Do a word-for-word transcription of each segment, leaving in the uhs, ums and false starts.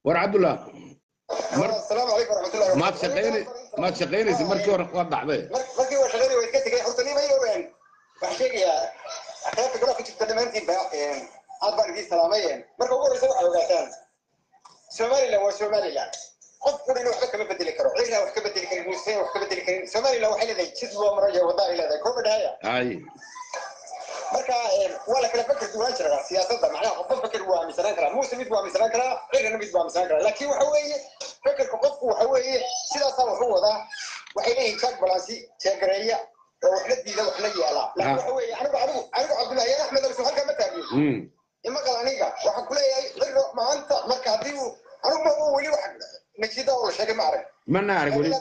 ور عبد الله السلام عليكم ورحمه الله ما تشقيني ما تشقيني مركي وضح ذي مركي وشغلي ويتكتك يا حسني ما يوين وحشيك يا حياتك كلها كنت تدمنتي بقى أربعة في سلامين مركي أقول يسوي على وقتان سومالي لو سومالي لا قف كل واحد كم بدل كرو عينا واحد كم بدل كريم مسلم واحد كم بدل كريم سومالي لو حيل ذي شد ومرجع وضع إلى ذا كم بداية أي مركا ولا كلا فكر دوان شرا سياسة معناها قف فكر هو مثلا كلا مو سميت هو مثلا كلا غير أنا بيت هو مثلا كلا لكن وحوي فكر كقف وحوي سيدا صار هو ذا وحيله يشاك بلاسي شاكرية وحنا دي ذا وحنا يلا لكن وحوي أنا بعرف أنا عبد الله يا أحمد رسول حاجة متابعين إما قال أنيقا وحق كله غير ما أنت مركا ديو أنا ما هو ولي واحد نشيدا ولا شيء ما أعرف ما نعرف ولي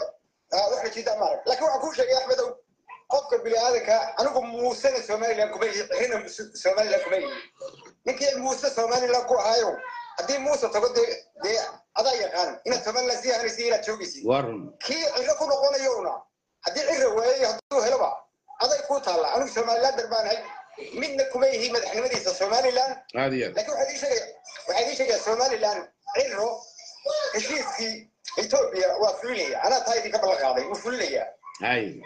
آه واحد نشيدا ما أعرف لكن وحكون شيء يا أحمد قفك بلادك أنا كم موسى سومالي لكم هنا سومالي لكم نكى موسى سومالي لكم هايو هذه موسى تقول دي دي هذا يقان إن سومالي لسيه أنا سيه لا تشوفيسي ورن كي عرفوا نقول يونا هذه عرفوا هذو هلبا هذا يكون طالع أنا سومالي لا دربان هاي منكم هي مدحنا مدينة سومالي لان هذه لكن واحد يشجع واحد يشجع سومالي لان عرفوا الشيء في إثيوبيا وفلوليا أنا تايدي قبل الغالي وفلوليا هاي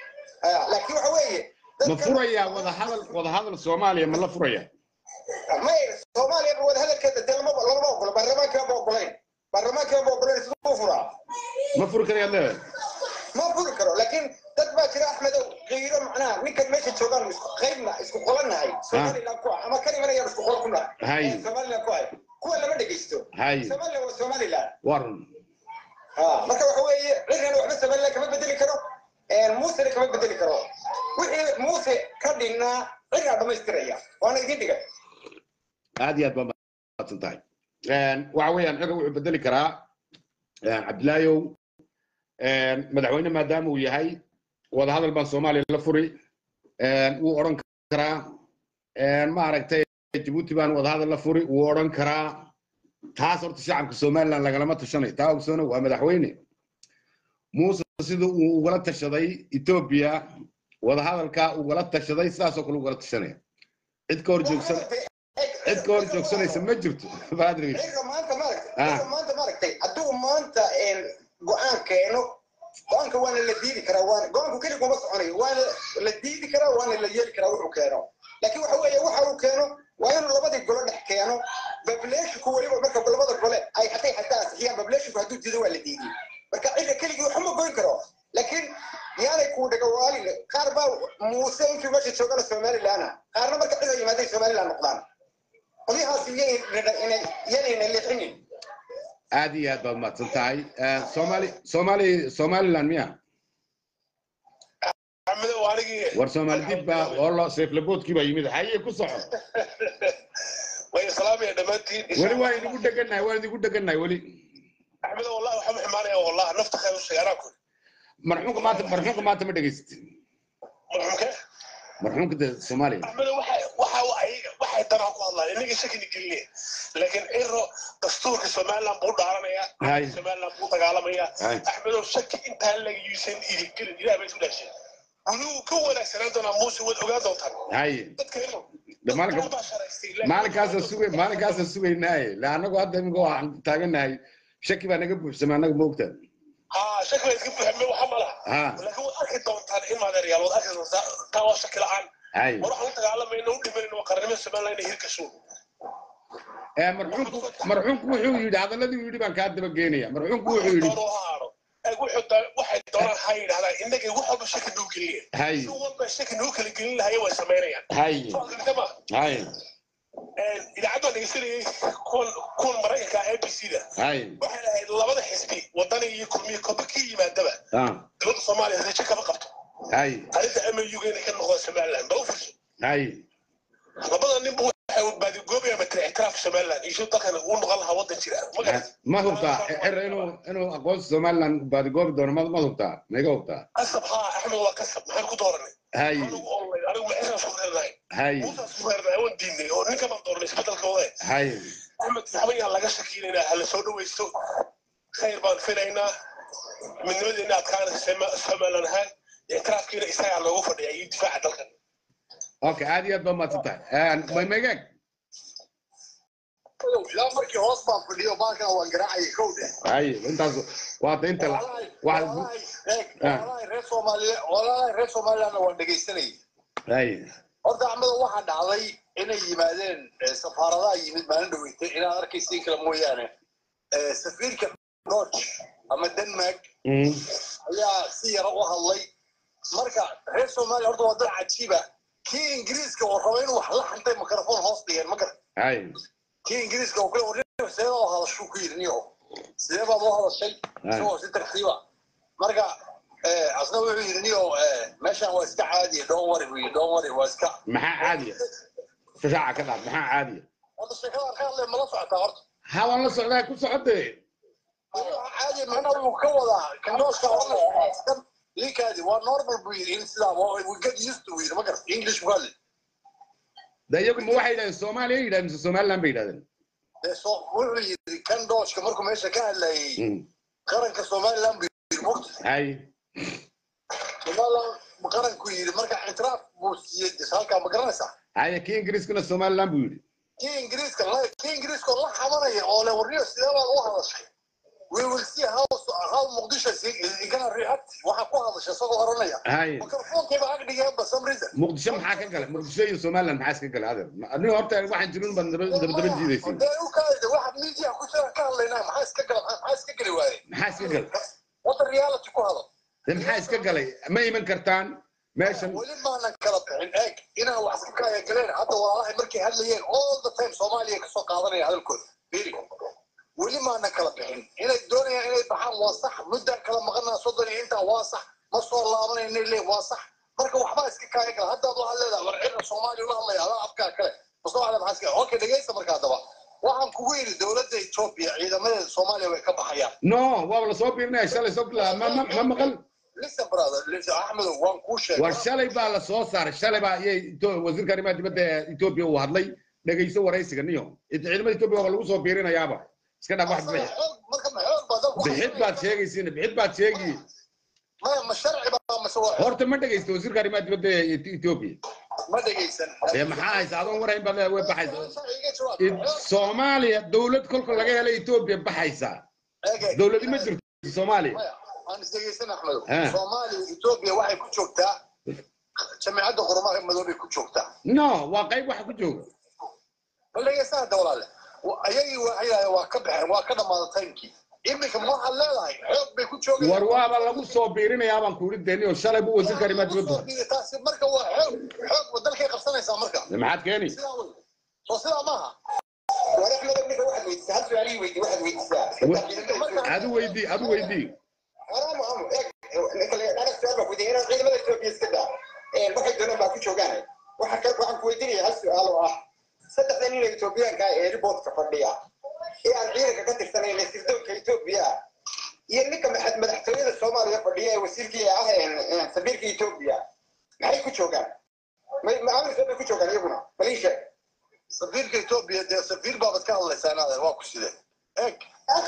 لكن وحوي مفرويا وذا هذا وذا هذا الصومالي من الفرويا ما الصومالي وذا هذا كذا تلا ما بقول ما بقول برا ما كان بقولين برا ما كان بقولين سوفرا مفروك يا الله ما بفكر لكن تتبع كده أحمد غيره معناه ممكن ماشي شغال خيمنا اسكو قلنا هاي سومالي لا كوا أما كلمة يا اسكو قل كنا هاي سومالي لا كوا كوا لما دقيستو هاي سومالي وسومالي لا ورن آه ما كان حوي غير واحد سومالي لا كمان بدل كرو موسى كمان بدل كرو وإيه موسى كدينا غير هذا ما يستريح وأنا جديد كده هذه أدبا ما تنتهي وعويا أنا بدل كرا عبد الله يو مدعوين ما دام وياهي وهذا هذا البان الصومالي لفري وأورن كرا ما عرفت جيبوتي بان وهذا هذا لفري وأورن كرا تحصل الشعب الصومالي لأن لقلمات الشني تاو سنة ومدعويني موسى سيدو ولا تشدي إثيوبيا وهذا هذا الكا ولا تشدي ساسو كل ولا تشني عد كور جوكسن عد كور جوكسن يسمى جبته فادري ما أنت مالك ما أنت مالك أدو ما أنت قوان كانوا قوان كوان اللي ديدي كرا وان قوان كل يوم بس عني وان اللي ديدي كرا وان اللي يجي كرا وحو كانوا لكن وحو وحو كانوا وين لبدي يقولون حكيانو ببلاش كوري marka labada gole ay xatay xataa asiyaan beblash ku haduu jido wala diidi marka ila kaliya waxuma goyn karo laakiin yaanay ku dhaga waali qaar baa muuse intii meesha joogan Soomaaliland qaarna marka cidda yimaadeen Soomaaliland noqdaan qoliyahaas inay inay inay leexinin aadi aad baad ma tantahay Soomaali Soomaali Soomaaliland miya محمد وارجي ورسومال ديب با والله سيف لبوت كي با يمد حي ku soco way salaamay dhamaantiin wali waa idigu dhaganay waa idigu dhaganay wali axmed wallahi waxa maxmaanaya wallahi nafta khayr shayara ku marxuumka maanta marxuumka maanta ma dhageyst marxuumka marxuumka de Soomaaliya axmed waxa waxa waxa dara ku hadlaa inaga shaki nigilay laakiin iro dastuurka Soomaaliland buu dhaaranaya Soomaaliland buu dagaalamaya axmed shaki inta laga yuusan idin ilaa bay isku dhashay ولو كون سنادنا موسى والأولاد هاي مالك مالك هذا السوق مالك هذا السوق ناي لأنه قاعد نقول عن تاجنا هاي شكل أنا قبل سمعنا موقتا آه شكل يقبل هم وحملها ها لكن هو أكيد دون تان إما الريال وأكيد توا شكل عن هاي وراح نتعلم إنه ندمر إنه قررنا سمعنا إنه يركشون مرحوم مرحوم وحوي هذا الذي يريد أن كاتب الجينية مرحوم وحوي أقول حتى واحد دوران حي على إنك واحد بشكل نوكلي هاي هو بشكل نوكلي قليل هاي وسميريا هاي هاي إذا عدوا نيسيري كون كون مريكا كأي بي سي ده هاي واحد لبض حسبي وطني يكون كوبكي ما دبا آه دولة الصومالية هذا شكل فقط هاي هذا أمر يوجين كان نقول سمعنا بروفش هاي لبض النبو بعد الجوبيا بتعترف سمعنا يشوف ده كان يقول نقولها وضع شيء ما هو بتاع حر إنه إنه أقول سمعنا بعد جوب دور ما ما هو بتاع ما هو بتاع كسب ها أحمد والله كسب ما هنكو دورني هاي أنا أنا ما إحنا صغير لاي هاي موسى صغير لاي وين ديني هو نك ما دورني سبت الكوي هاي أحمد حبيبي الله جشكينا هلا سودو ويستو خير بان فينا من مدينة كان سما سما لنها اعتراف كده إسرائيل على وفد يدفع دلك أوكي عادي أدبا ما تطلع ما ما يجيك لا مركي هوس بان فيديو بانك او قراعي كوده اي انت وقت انت واحد والله ريس سومالي والله ريس سومالي انا وان دغيسني اي horta axmed waxa dhacday inay yimaadeen safaaradaha yimid maalin dhaweeytay inaa arkaysiin kala mooyaane safiirka Dutch ama Denmark ayaa si yar u hadlay marka reer Soomaaliya horta waa dad cajiiba kii Ingiriiska oo rabay inuu wax la xantay mikrafoon hoos dhigeen ma garan ay kii Ingiriiska oo kale oo sidee loo hadasho ku yirniyo sidee baa loo hadashay soo si tartiiba marka أصلاً ويرنيو ماشى هو إسكا عادي دور وي دور وإسكا محا عادية سجاعة كذا محا عادية هذا الشيء كذا خير لي ملصق تعرض ها والله صعدها كل صعدة عادي ما أنا مكوضة كنوش كذا ليك هذه ونورمال بوير إنسلام وقد يستوي ما قرأ إنجليش مقال ده يوم واحد الصومالي ده من الصومال لم بيدادن ده صو وير كان دوش كمركم إيش كان لي قرن كصومال لم بيرمط هاي والله مقارن كويل مركع اعتراف بوسيد هالكا مقرنسا هاي كي انجليز كنا الصومال لام بيقول كي انجليز كان لا كي انجليز كان الله حمريه او لو وريو سيده waa هذا الشيء we will see how how مقدشة كان ريحت waxa ku hadashay isagoo oranaya هاي mikrofoonka ba agdhiga ba samrida مقدشة maxaa ka galay مقدشة iyo Soomaaliland maxaa iska galay adeer aniga horta waxaan jirin baan daba daba jiidaysi oo kaayda waxa media ku jira ka hadlayna maxaa iska galay maxaa iska galay waay maxaa iska galay wada reality ku hadal maxaa iska galay ma iman kartaan meeshan wali ma ana kala bixin eeg inaa wax iska kaya galeen hadda walaalahay markay hadlayeen all the time Soomaaliya ka soo qaadanaya hadalkooda fiiri wali ma ana kala bixin inay doonayaan inay baxaan waa sax muddo kala maqnaa soddon inta waa sax ma soo laabanay inay leey waa sax marka waxba iska kaya gal hadda waxa leedahay war cirka Soomaaliya la hadlaya ala afka kale soo ala maxaa iska okay dhageysta marka hadaba waxaan kugu yiri dawladda Ethiopia ciidamada Soomaaliya way ka baxayaan no waa la soo biirnaa shalay soo kala ma ma maqal listen brother listen Ahmed waan ku sheegay war shalay baa la soo saaray shalay baa ay wasiirka arrimaha dibadda Ethiopia uu hadlay dhageyso waraysiga niyo ciidamada Ethiopia waa lagu soo biirinayaaba iska dhaaf wax bixi marka ma xoog badan bixid baad sheegaysiin bixid baad sheegi ma ma sharci baa ma soo horta ma dhageysto wasiirka arrimaha dibadda Ethiopia ma dhageysan ee maxaa haysa adoon warayn baad way baxaysa Soomaaliya dawlad kolka laga helay Ethiopia baxaysa dawladii ma jirto Soomaaliya aan isdageysan Ahmed Soomaaliya Ethiopia waxay ku joogtaa jamciyadda qurumaha madoobe ku joogtaa no waa qayb wax ku jooga ballaysa dawlada ayay waxay waa ka baxeen waa ka dhamaada timekii imika ma waxa leedahay xoog bay ku joogeen war waaba lagu soo biirinayaa baan ku rideeni oo shalay buu wasiirka arrimaha dibadda taasi marka waa xoog xoog dalkay qabsanaysaa marka maxaad keeni soo sida maaha walaxmada ninka waxa weydiisay hal su'aal weydiisay waxa weydiisay adu weydii adu weydii حرام هم ninka la dhaga su'aal baa ku diinay ciidamada Ethiopia iska daa ee waxay doonaan baa ku joogaan waxa kale waxaan ku weydiinaya hal su'aal oo ah saddexdan nin Ethiopianka ee report-ka fadhiya ee aan ciidanka ka tirsanayn sirdoonka Ethiopia iyo ninka madaxtooyada Soomaaliya fadhiya ee wasiirkii ah ee safiirka Ethiopia maxay ku joogaan ma aamir soo ku joogaan iyaguna baliisha safiirka Ethiopia dee safiir baad ka hadlaysaa waa ku sidee eeg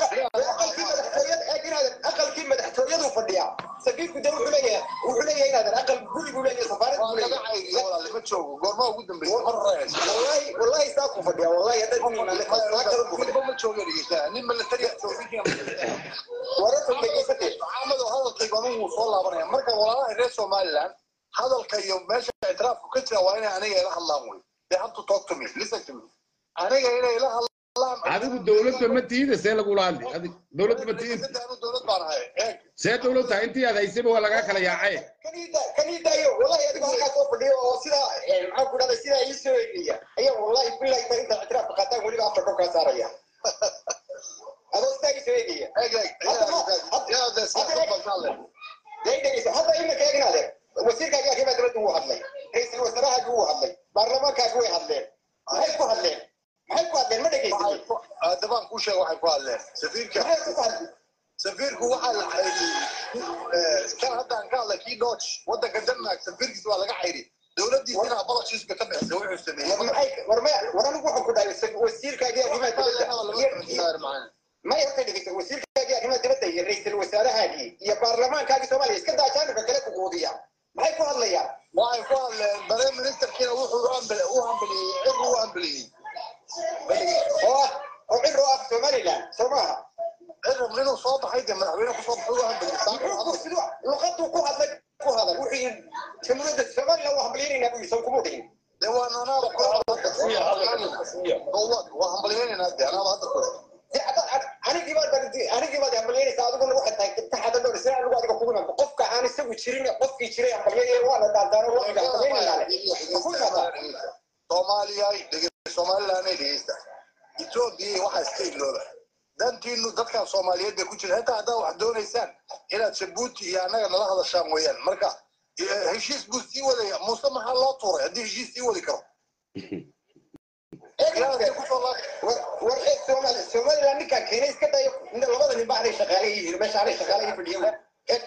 أقل كلمة مدحتوية وفردية سفيرك ده وحلية وحلية هنا أقل كل يقول سفارة وحلية والله اللي ما تشوفه قرما وجودهم بالمرة والله والله ساقوا فردية والله هذا كل ما لك ما ما تشوفه ليش نيم اللي تريح تشوفيه ورثوا بيجي عملوا هذا القانون وصل برا مركب والله الرئيس ومالان هذا الكيوم ماشي اعتراف وكتله وأنا أنا إله الله موي they have to talk to me listen to me أنا إله إله الله adigu dawladda ma tiida see lagu laali adigu dawladda ma tiida dawlad baan ahay eeg see dawladda intii aad haysaba waa laga kala yaacay kanida kanida iyo wallahi adigu halka soo fadhiyo oo sida maxaa ku dhacay sida ay soo eegaya ayaa wallahi billahi inta itraaf qataan waliba afka ka saaraya adoo staagi soo eegaya eeg eeg yaa da saxo basaale deeydaysa hadda ina keegnaade wasiirkaaga kaba dawladda uu hadlay ra'iisul wasaaraha uu hadlay baarlamaanka uu hadlay ay ku hadleen maxay ku hadleen ma dhageysan dabaan ku sheeg waxay ku hadleen safiirka safiirku waxa la xayri kan hadda aan ka hadlay kii Dutch wadanka Denmark safiirkiisa waa laga xayri dawladdiisina apologies ka bixisay wuxuu sameeyay maxay war ma waran wuxuu ku dhaayay wasiirkaaga arrimaha dibadda ma yartay dhigtay wasiirkaaga arrimaha dibadda iyo ra'iisul wasaarahaagii iyo baarlamaankaaga Soomaaliya iska daajaan kale ku qoodiya maxay ku hadlayaan waxay ku hadleen bare ministerkiina wuxuu u ambaliyay u ambaliyay oo سوما إذا بغينا صوت حيدي من بغينا صوت حلوة لغته كو هذا كو هذا وحي تمرد السماء لو همبلين نبي يسوقوا مودين لو أنا أنا والله وهمبلين نادي أنا ما أدري أنا جيبان بدي أنا جيبان همبلين ساعات كل واحد تحت تحت هذا الرسالة اللي قاعد يقولون قف كأنا سوي تشيرين قف في تشيرين همبلين وانا دار واحد همبلين لا كل هذا Soomaaliya dhigay Soomaaliland ay dhigaysaa Ethiopia waxa iska ilooba dantiinu dadka Soomaaliyeed ku jira hata hadaa wax doonaysaan inaad Djibouti iyo anaga nala hadashaan weeyaan marka heshiis buu sii wadaya Muuse maxaa loo tuuray hadii heshiis sii wadi karo war Soomaaliya Soomaaliya ninka keenay iska dayo in labada nin baa shaqaalay yihiin meesha ay shaqaalay fadhiyaan ee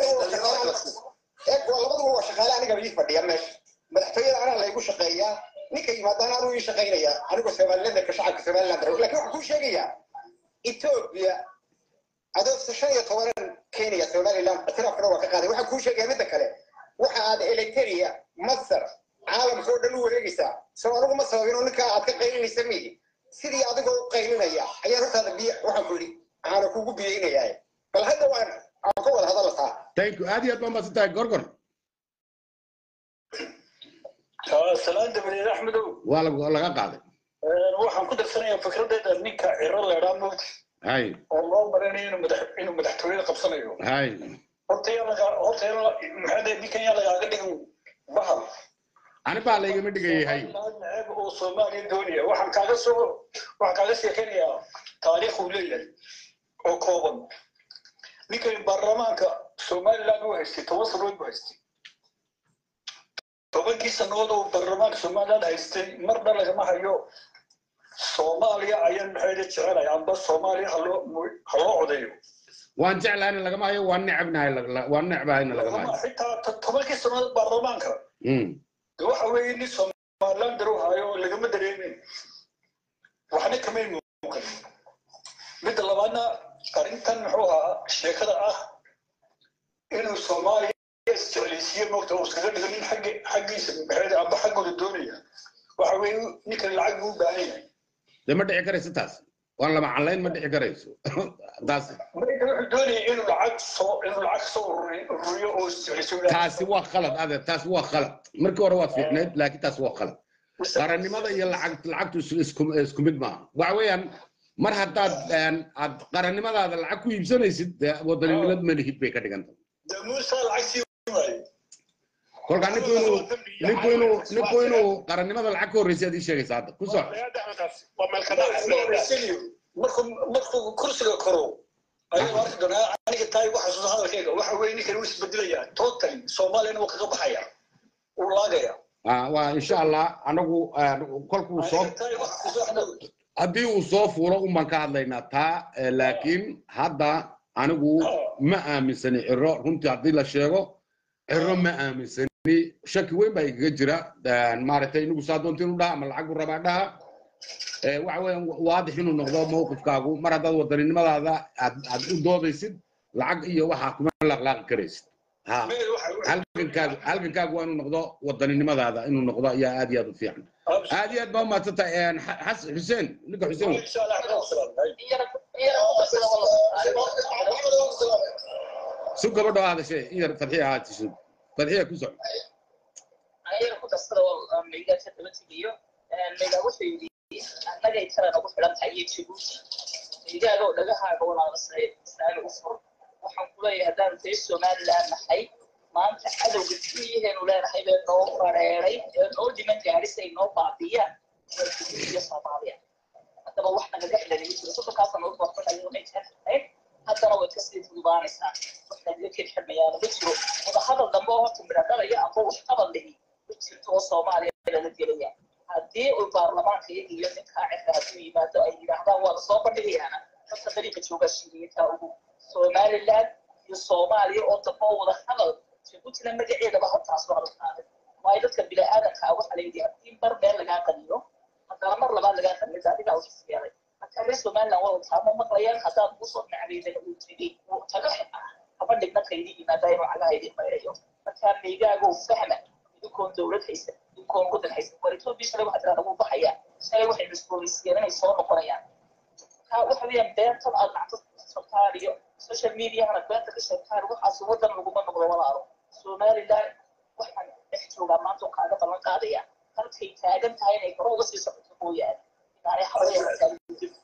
labadu waa shaqaalay aniga bii fadhiya meesha madaxtooyada ana la igu shaqeeyaa ninka yimaadana uu shaqeynaya anigu Soomaaliland ka shacabka Soomaaliland laakiin waxa ku sheegaya Ethiopia adoo shan iyo toban Kenya Soomaaliland atrafna waa ka qaaday waxa ku sheegay mid kale waxa aad Eritrea Masar caalam soo dhan u wareegaysa soo anigu ma sababin ninka aad ka qaylinaysa miyay sidii adigoo qaylinaya ayaa hortaada biyo waxa ku yiri aan kugu biyeynaya bal hadda waan aan ka wada hadaltaa thank you aad iyo aad baan maasantay gorgor سلام دبلي أحمد ولا ولا قاعد waxaan ku darsanayaa fikradayda ninka ciro leeraa mood hay oo marinay inuu madax inuu madaxtooyada qabsanayo hay horta yaa horta yaa maxay ninkan yaa laga dhigan bahal ani baa la iga dhigay hay oo Soomaaliya doonaya waxaan kaaga soo waxaan kaaga sheekanayaa taariikh uu leeyahay oo kooban ninkan baarlamaanka Soomaaliland uu haystay toban sano uu haystay tobankii sanadood oo baarlamaanka Soomaaliland haystay marna lagama hayo Soomaaliya ayaan maxay jecelahay amba Soomaaliya halo halo codeeyo waan jeclahay lagama hayo waan necbnahay waan necbahay lagama hayo xitaa tobankii sanadood baarlamaanka mm waxa weeye in Soomaaliland daro hayo lagama dareemin waxna kama muuqan mid labaadna arintan wuxuu ahaa sheekada ah inuu Soomaaliya استعليسية موقته وسكت من حق حق يسمى بهذا أبو حقه الدنيا وحوي نكر العقل بعينه لما دعي كريس تاس والله مع اللين ما دعي كريس تاس ما يقدر الدنيا إنه العكس إنه العكس الرؤية أو استعليسية تاس هو خلط هذا تاس هو خلط مركو روات في حنيد لكن تاس هو خلط قرن ماذا يلا عقد العقد اسكم اسكم ما وعويا مر هداد قرن ماذا هذا العقد يبسنا يسد وضل الملد ما نهيب بيك كده ده موسى العكس kolka ninku inuu ninku inuu ninku inuu qarannimada lacag ka horreysay adii sheegaysa hadda ku soco markuu markuu kursiga koro ayuu arki doonaa aniga taay waxa soo hadalkayga waxa weeye ninkan uu isbeddelaya totally Soomaaliya uu kaga baxaya uu laagaya ah waa insha Allah anagu kolku soo hadii uu soo fuulo um baan ka hadlaynaa taa laakiin hadda anigu ma aaminsani ciro runtii hadii la sheego ciro ma aaminsani shaki weyn baa iga jira maaragtay inagu saa doonta inuu dhaha ama lacagu rabaa dhaha waxa weeyaan waadix inuu noqdo mowqifkaagu mar haddaad wadaninimadaada aad u doodaysid lacag iyo waxaa kuma laqlaaqi karaysid ha halkankaagu halkankaagu waa inuu noqdo wadaninimadaada inuu noqdo ayaa aad iyo aad u fiican aad iyo aad baa umahadsantahay xuseen ninka xuseen su gabadho hadashay in yar farxiya haatisid farxiya ku soco ayar ku dasada oo meegaa ka daba tigiyo meegaa wuxuu yiri annaga intana ugu xiran tahay Djibouti meegaa oo dhagahaaga walaal say saal u fur waxaan ku leeyahay hadaan tay Soomaaliland nahay maanta cadawga kiyeen u leeyahay been noo fareeray oo dhiman gaarisay noo baabiya iyo Soomaaliya hadaba wax naga dhexleeyay sidoo kaas aan u qortay inuu meesha haddana way kasii fududaanaysaa waxna dadka xirmayaan ma jiro wada hadal dambe oo horta miradhalaya aqo wax qabad lehi ma jirto oo Soomaaliya laga gelaya haddii uu baarlamaanka iyo ninka cidda hadduu yimaado ay yidhaahdaan waa lasoo bandhigayaana horta dariiqa jooga shiilinta ugu Somaliland iyo Soomaaliya oo dambe wada hadal Djibouti magaceedaba hortaas waa la qaaday waayo dadka bini'aadanka waxa la yidhi haddii mar meel lagaa qaniyo haddana mar labaad lagaa qaniyo adiga u fiiray marka Somaliland waa taamo maqlayaan haddaan ku soo nacayday uu tiri uu taga haba dhigna kaydii yimaada inuu cagaayay mareeyo marka meegaagu fahma idinkoon dawlad haysta idinkoon gudan haysta warito bisha waxa tirada ugu baxaya shalay waxay isbooliskeenay soo noqonayaan waxa weeyaan beertan aad lacagta Soomaaliya social media hana beerta ka shaqeeyaan waxa wadan lagu noqdo walaalo Soomaaliland waxaan dhex joogaa maanta qaaga balan qaadaya halkay taagan tahay inay kor uga sii socoto mooyaan yani xaqiiqatan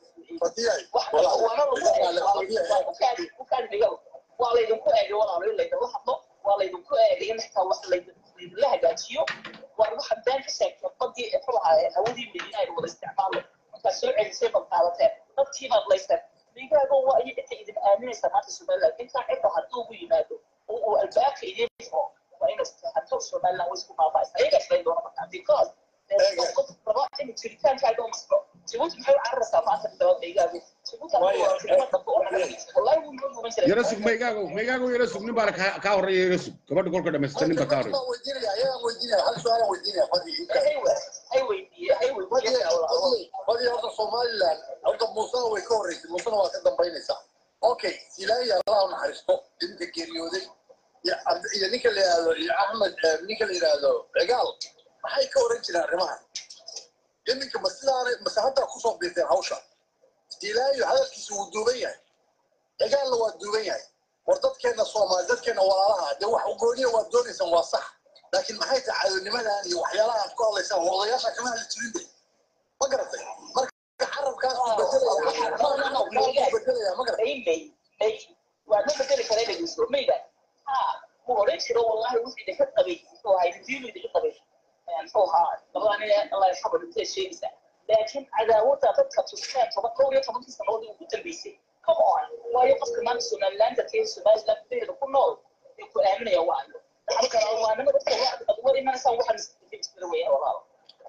waa laydinku eegay walaalo laydinku hadlo waa laydinku eegay in xitaa wax laydinla hagaajiyo waa waxa been ka sheegtay badii xulaha hawadii midina ay wada isticmaalo marka soo celisay balqaadateen dadkii baad laysay digaaga waa ay inta idin aaminaysa maanta Soomaaliland inta cidda hadduu ugu yimaado oo albaabka idin furo waa in hadduu Soomaaliland isku maafaas ayaga isla doona marka because رباط التليفون كان دوم مصر تقول محل عرسة ما تقدر تيجي تقول والله مو مثلا يرسك ميجاغو ميجاغو يرسك نبارك كاور يرسك كمان تقول كده مستني بكاري وديني يا وديني هل سؤال وديني فدي ايوه ايوه ايوه ودي ودي هذا Somaliland هذا مصاوي كوري مصاوي كده بينسا اوكي سيلاي الله نحرسه انت كيريودي يا يا نيك اللي يا احمد نيك اللي هذا رجال maxay ka oran jireen arrimahan iminka maslaare masaxada ku soo biirtay hawsha ilaahay hadalkiisu uu duuban yahay dagaal waa duuban yahay war dadkeena Soomaali dadkeena walaalaha de wax u gooniyo waa doonaysan waa sax laakiin maxay tahay caawinimadan iyo waxyaalaha aad ku hadlaysaa wadayaasha kama heli jirin ma garatay marka carabkaas uu bedelaya bedelaya ma garatay ay waa ma bedeli karay dhigso mayda ha mu oran jiro wallahi wixii ka qabay oo ay diilu ka qabay فوها طبعا الله يرحمه انت شيء بس لكن عداوتها تبقى تشتغل طبعا كل طبعا في سنوات وتلبيسي كم اون ويوقف كمان سومالند تكين سومالند في كل نوع يكون امن يا واحد انا انا بس ادور ان انا اسوي واحد مستوي والله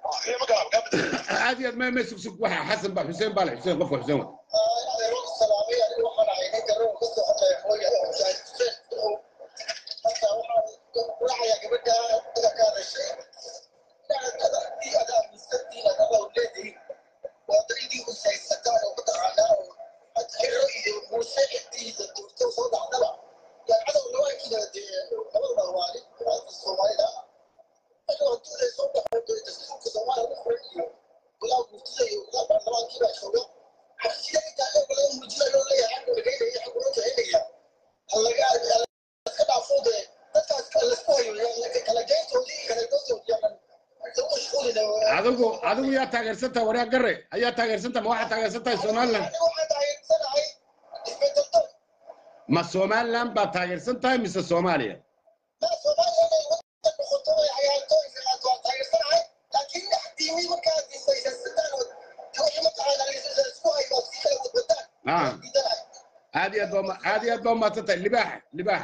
عادي ما ما سك واحد حسن بقى حسين بالح حسين قفوا حسين السلاميه اللي وقع عينيك الروح قصه حتى يا اخوي حتى واحد يا جبتها كان الشيء في أداء مستقبل أداء أولادي وأدريدي وسيستان وقطعنا وأتحرقي وسيحتي الدكتور صوت عدلا يعني عدو النواعي كده دي قبل مهوالي في الصومالي أنا قلت لي صوت حدو تسلوك الصومالي الأخرين ولا قلت لي ولا برلمان كده شوية حسيت أني تعلم ولا مجلة ولا يحب ولا جاي يحب ولا جاي هلا قاعد كده فوضى تتعب الأسبوعي يعني كلا جاي تولي كلا جوزي يعني adigu adigu yaa taageersanta wariya garre ayaa taageersanta ma waxa taageersanta Soomaaliland ma Soomaaliland ba taageersanta mise Soomaaliya ah عادي دوما عادي دوما تطلع لباح لباح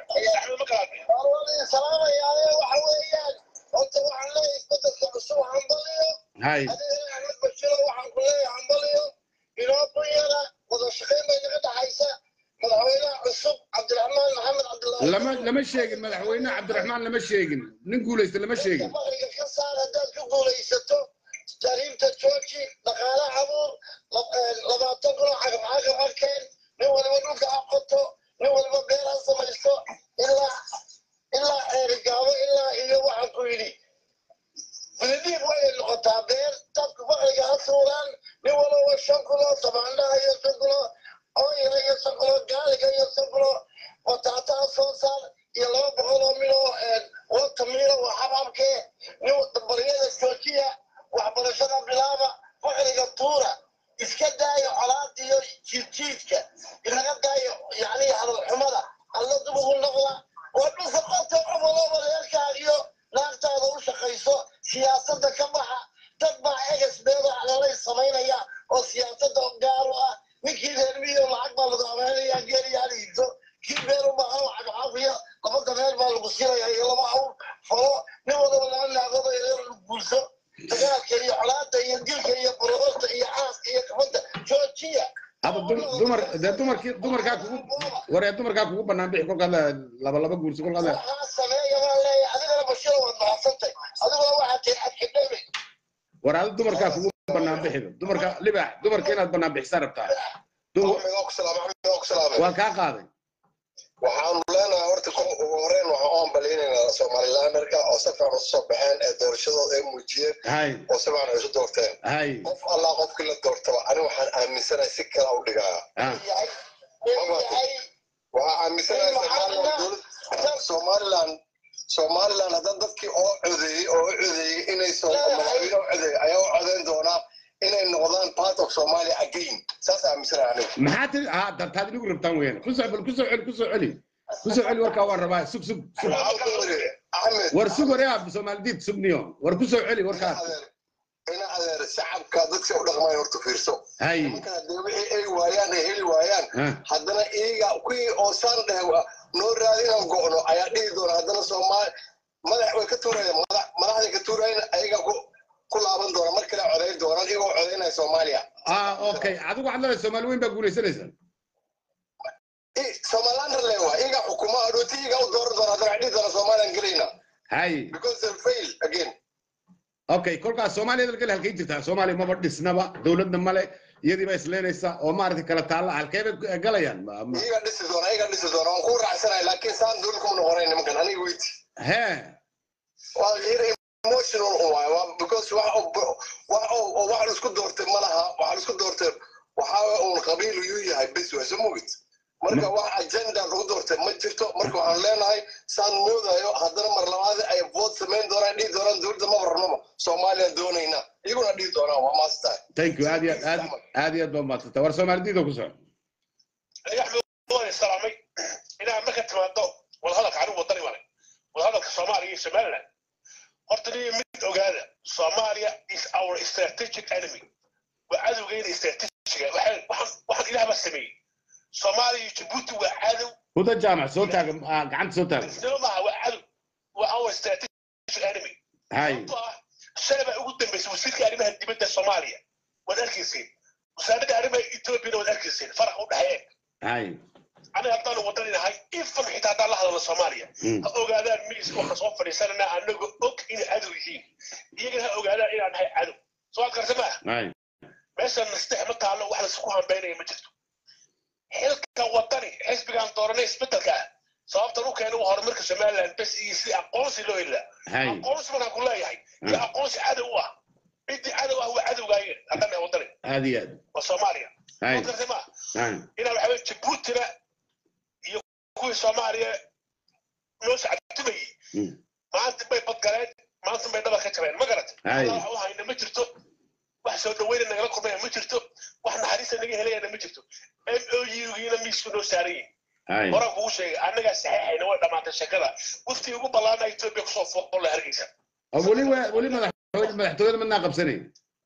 سلام يا وحويان انت waxaan leeyahay isbeddelka cusub waxaan baliyo hay adiga bashiro waxaan ku leeyahay waxaan baliyo inoo buyana wada shaqeyn bay naga dhaxaysa madaxweynaha cusub Cabdiraxmaan Maxamed Cabdullaahi lama lama sheegin madaxweynaha Cabdiraxmaan lama sheegin nin guuleystay lama sheegin ka saar hadaad ku guuleysato tariimta jooji dhaqaale abuur labaatan kun oo cagaf cagaf arkeen nin walba dhulka aqoto nin walba beeraha samaysto ilaa ilaa eerigaabo ilaa iyo waxaan ku yidhi filidhiib way noqotaa beer dadku baqliga ha suuraan nin walba shan kulo tabaandhaha iyo shan kulo ooyira iyo shan kulo gaaliga iyo shan kulo wataataa soo saar iyo laba boqol oo mil oo wata miilo oo xababkee nin baryada joojiya waxbarashada bilaaba baqliga tuura iska daayo colaad iyo jiidjiidka inaga daayo yacni hadal xumada alla dib ugu noqda وأنا فقط أول أول يركعيو لا تعرض شقيسو سياسة كمها تبع إيش بيضة على ليس صمينا يا وسياسة قالوا مكين هرمي ولا عقب الضامن يا جري يا ريزو كيف بيرو ما هو عقب عافية لما تغير بالبصيرة يا يلا ما هو فلو نقول ولا أنا هذا يغير البولسو تقال كريه على ده ينقل كريه بروست هي عاص هي كمان شو شيء هذا دمر ده دمر كي دمر كاكو ورا دمر كاكو بنام بيحكوا كذا لبا لبا جورس كل كذا ورا دمر كاكو بنام بيحكوا دمر كا لبا دمر كينا بنام بيحسر بتاع دو وكا قاضي waxaan leenahay horta ugu horreyn waxaan u hambaleynaynaa Somalilanderka oo si fiican u soo baxeen ee doorashadooda ay muujiyeen oo si fiican isu doorteen qof allah qofkii la doortaba ani waxaan aaminsanahay si kale u dhigaa waxaan aaminsanahay Somaliland Somaliland haddana dadkii oo codeeyey oo u codeeyey inay Somaliland u codeeyey ayaa u codeyn doonaa inay noqdaan part of Somalia again saas aaminsanahay anigu maxaa tii ha dartaad igu rabtaan weeyaan ku soo ku soo ku soo celi ku soo celi warka waan rabaa sug sug war sug war yaa Soomaalidid sugniyo war ku soo celi warka ina adeer shacabka dadka u dhaqmay horta fiirso hay marka wixii ay waayaan ay heli waayaan haddana iyaga kuwii oo saan dhahay noo raadinaan go'no ayaa dhihi doona haddana Soomaali madax way ka tuurayaan madax madaxda ka tuurayaan ayaga ku ku laaban doona markii la codeyn doonaan iyagoo codeynaya Soomaaliya ah okay adigu waxaad leedahay Soomaali weyn baa guuleysanaysa ee Somaliland leeyahay iyaga xukuumadda dhootiga u dooran doona haddana dhihi doona Soomaaliyan galeyna hay because they fail again okay kolkaas Soomaaliya dalka halkay jirtaa Soomaaliya ma badhisnaba dawladna male iyadii bay isleenaysa oo maartay kala taala halkay bay galayaan iyaga dhisi doona iyaga dhisi doona oo ku raacsanaay laakiin saan dawladku ma noqonay nimankan aniga weyti he waa yiri emotional waa because waa waa waa isku doortay malaha waa isku doortay waxa uu qabiil uu yahay bes waa samugid marka wax agenda lagu doortay ma jirto marka waxaan leenahay saan moodayo haddana mar labaad ay vote sameyn doonaan dhigi doonaan dawladda ma barnamo Soomaaliya doonayna iyaguna dhigi doonaan waa master thank you aad aad aad aad baa maanta war Soomaalidid ku soo yaxmud salaamay ila marka timaado wal hadalka anigu wadani wale wal hadalka Soomaaliya iyo Somaliland horta mid ogaada Soomaaliya is our strategic enemy wa cadowgeena strategic waxaan waxaan ilaaha sameeyay Soomaaliya Djibouti waa cadow wada jaamac soo taag gacanta soo taag Soomaaliya waa cadow waa our strategic enemy hay shalaba ugu dambeysay wasiirka arrimaha dibadda Soomaaliya wada arkiisay wasaaradda arrimaha Itoobiya wada arkiisay farq u dhaxeeya hay أنا أطلع وطني هاي إفهم حتى هذا الله الصومالية أوجادا ميس وحصوف فريسنا أنا أوك إن عدو يجي يجي أوجادا إن أنا هاي عدو سؤال كرتبه مثلا نستحمل تعالى واحد سكوها بيني مجلته حلك وطني حسب كان طورنا يثبت كه صاب تروح كانوا هرمرك شمال بس يسي أقوس له إلا أقوس من كلها يعني يا أقوس عدو بدي عدو هو عدو جاي أنا وطني هذه والصومالية كرتبه إن الحبيب جبوتي كوي Soomaaliya noo sacabtay maanta bay badgaleen maanta bay daba ka jabeen ma garat waxa hayna ma jirto wax soo dhaweyn naga kulmay ma jirto wax naxariis naga helayna ma jirto M O U-giina miisku noo saarayeen hore ugu sheegay annaga saxiixayna way dhamaatay shakada wafti ugu balaanay Itoobiya ku soo foqol la hargeysa wali wali madaxtooyada madaxtooyada ma qabsanay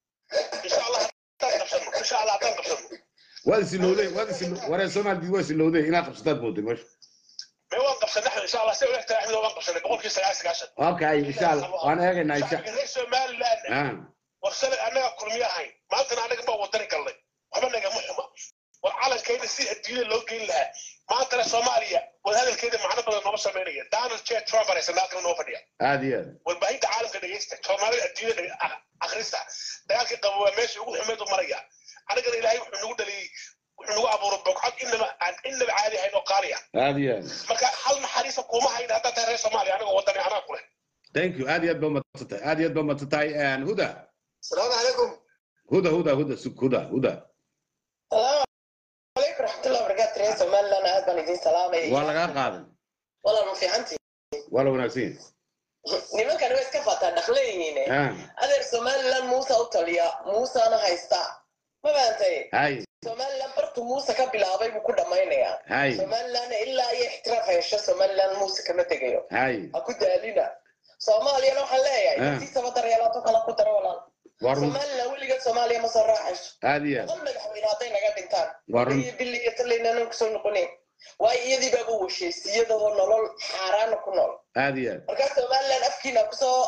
insha Allah qabsano insha Allah qabsano wadi silowday wadi silowday wara Soomaaliya wadi silowday ina qabsatad booday mash ما وقف سنحن إن شاء الله سوي لك إحنا وقف سنة بقول كيس عايز عشان. أوكي إن شاء الله وأنا أجي إن شاء الله. ليش مال لأن. وصل أنا أكل مياه هاي ما أنت أنا جنب وطني كله وحنا جنب محمد والعالم كيد السي الدين اللي هو قيل لها ما أنت الصومالية وهذا الكيد معنا بدل ما بصير منيه دانو تشي ترافر يسناك من وفديا. هذه. والبعيد عالم كده يست صومالي الدين آخرسها ده كده قبوا ماشي يقول حمد ومريا أنا قال إلهي ونقول لي ونقول أبو ربك حق إنما عن إنما عادي هاي نقارية. هذه. مكان حل محريسة قومها هاي هذا ترى صومالي أنا وطني أنا أقوله. Thank you. هذه يد تتاي. هذه يد تتاي. and هدى. السلام عليكم. هدى هدى هدى سك هدى هدى. السلام عليكم ورحمة الله وبركاته. رئيس مال لنا هذا نجين سلامي. ولا قاعد. والله ما في عندي. ولا وناسين. نيمان كانوا يسكفوا داخلين. هذا سومال لنا موسى أوتاليا موسى أنا هيستا. ما بنتي. هاي. سومال لنا برضو موسى كبلا أبي بكون دمينيا. هاي. سومال لنا إلا أي احتراف هيش سومال لنا موسى كم تجيو. هاي. أكو دالينا. سوماليا لو حلايا يعني. تيسا بدريالاتو كلا قدر ولا. سوماليا ولي قد سوماليا ما صراحش. هذه. هم مدحويناتين قاعد بنتان. وارن. باللي يتلينا نكسر نقولين. وأيدي بابو وشي سيده ونلول حران كنول. هذه. مركز سوماليا أفكينا كسو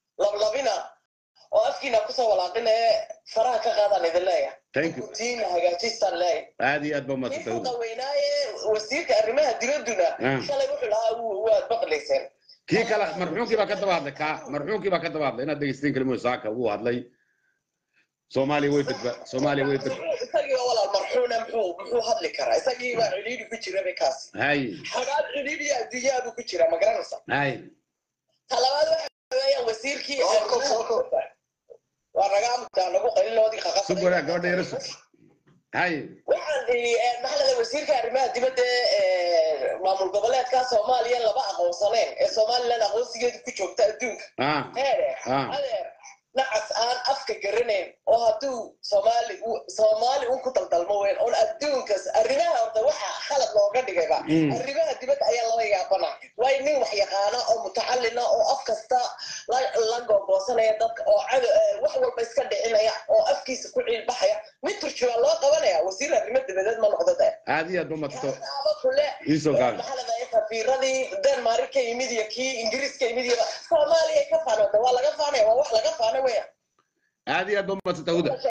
لبلبنا وأفكينا كسو ولاقينا فراها كغادا نذلايا. Thank you. تين هجاتيستان لاي. هذه أدبا ما تتوه. كيف قويناي وسيرك الرماها ديردنا. شاء الله يروح لها وأدبق ليسين. كي كلا مرحوم كي بكتب هذا كا مرحوم كي بكتب هذا هنا دقيقتين كلمة ساكا هو هذا لي Soomaali way badba Soomaali way badba isagii wala marxuuna muxuu muxuu hadli karaa isagii waa ciliidi ku jira bekaas hay xagaad ciliidi adiyadu ku jira magaranaysa hay talabaad waxa weeyaan wasiirkii waa ragaamta lagu qaliloodii qaqas subura gabadha yarasu hay waxaan maxalada wasiirka arrimaha dibadda ee maamul goboleedka Soomaaliya laba aqoonsaneen ee Soomaaliland aqoonsigeedu ku joogta adduunka ah adeer نعس آن أفكر جرنين وهدو سومالي سومالي أنكو تلتلمو وين أون أدونكس الرباها أرضا وحا خلط لو قد جيبا الرباها دبت أي الله يعبنا وين مين وحي خانا أو متعلنا أو أفكستا لا لانجو بوصنا يدك أو عد وحول بيسكد إنا يا أو أفكيس كل عين بحيا متر شو الله قبنا يا وسيلة الرمد بدل ما نقضته هذه أدوم تطو يسوع قال محل ذا في ردي دن ماركة يمدي كي إنجليز كي يمدي سومالي كفانا ده ولا كفانا ولا كفانا ويا هذه أدوم تتودا